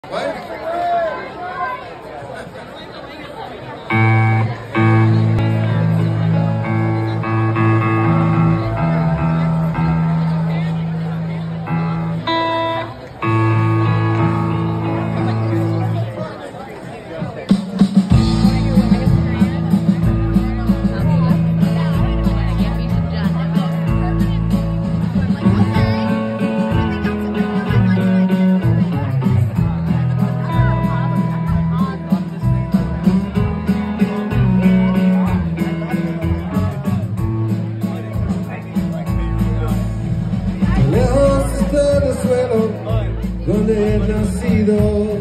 Donde he nacido,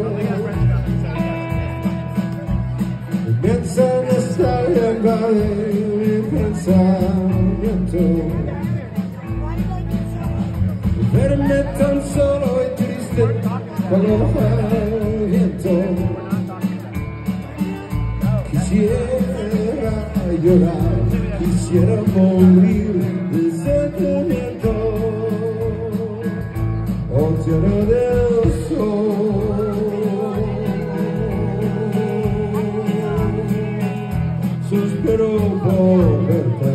inmensa nostalgia invade mi pensamiento. Verme tan solo y triste cuando baja el viento. Quisiera llorar, quisiera morir de sentimiento. Tierra del sol, suspiro por verte,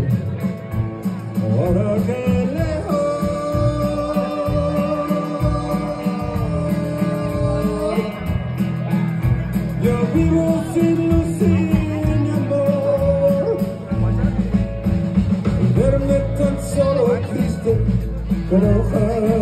ahora que lejos yo vivo sin luz y mi amor. Verme tan solo y triste como ojalá